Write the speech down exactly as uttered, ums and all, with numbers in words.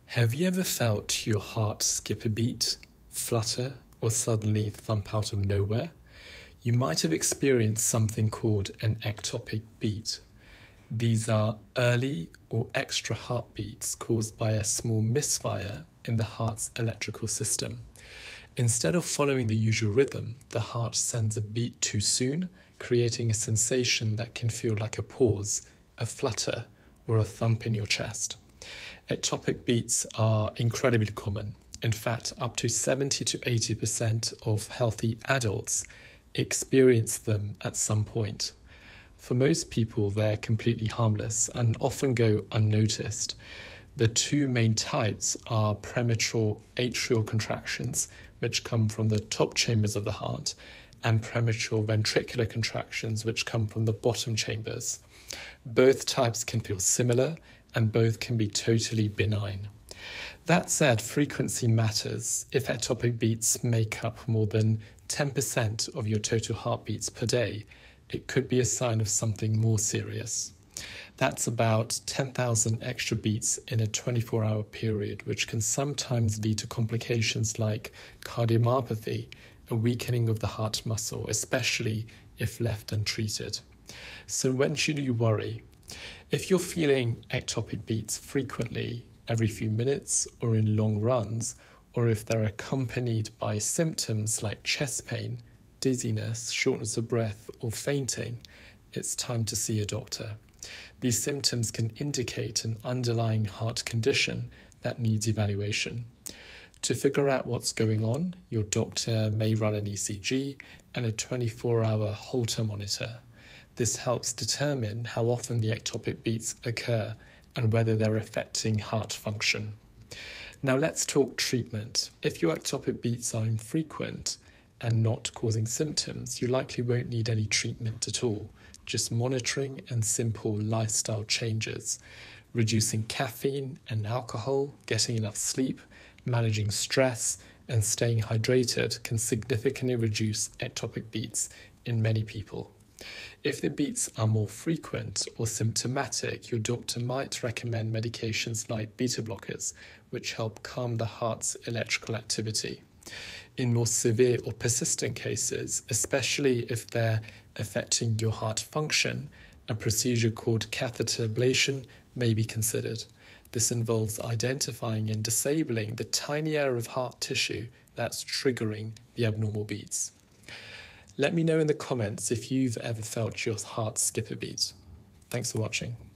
Have you ever felt your heart skip a beat, flutter, or suddenly thump out of nowhere? You might have experienced something called an ectopic beat. These are early or extra heartbeats caused by a small misfire in the heart's electrical system. Instead of following the usual rhythm, the heart sends a beat too soon, creating a sensation that can feel like a pause, a flutter, or a thump in your chest. Ectopic beats are incredibly common. In fact, up to seventy to eighty percent of healthy adults experience them at some point. For most people, they're completely harmless and often go unnoticed. The two main types are premature atrial contractions, which come from the top chambers of the heart, and premature ventricular contractions, which come from the bottom chambers. Both types can feel similar, and both can be totally benign. That said, frequency matters. If ectopic beats make up more than ten percent of your total heartbeats per day, it could be a sign of something more serious. That's about ten thousand extra beats in a twenty-four hour period, which can sometimes lead to complications like cardiomyopathy, a weakening of the heart muscle, especially if left untreated. So when should you worry? If you're feeling ectopic beats frequently, every few minutes or in long runs, or if they're accompanied by symptoms like chest pain, dizziness, shortness of breath, or fainting, it's time to see a doctor. These symptoms can indicate an underlying heart condition that needs evaluation. To figure out what's going on, your doctor may run an E C G and a twenty-four hour Holter monitor. This helps determine how often the ectopic beats occur and whether they're affecting heart function. Now let's talk treatment. If your ectopic beats are infrequent and not causing symptoms, you likely won't need any treatment at all, just monitoring and simple lifestyle changes. Reducing caffeine and alcohol, getting enough sleep, managing stress, and staying hydrated can significantly reduce ectopic beats in many people. If the beats are more frequent or symptomatic, your doctor might recommend medications like beta blockers, which help calm the heart's electrical activity. In more severe or persistent cases, especially if they're affecting your heart function, a procedure called catheter ablation may be considered. This involves identifying and disabling the tiny area of heart tissue that's triggering the abnormal beats. Let me know in the comments if you've ever felt your heart skip a beat. Thanks for watching.